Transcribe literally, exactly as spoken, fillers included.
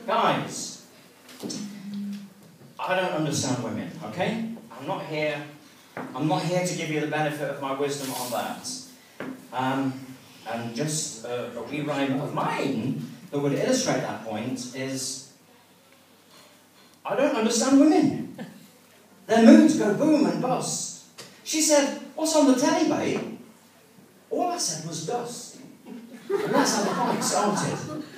Guys, I don't understand women, okay? I'm not here, I'm not here to give you the benefit of my wisdom on that. Um, and just uh, a wee rhyme of mine that would illustrate that point is, I don't understand women. Their moods go boom and bust. She said, what's on the telly, babe? All I said was dust. And that's how the fight started.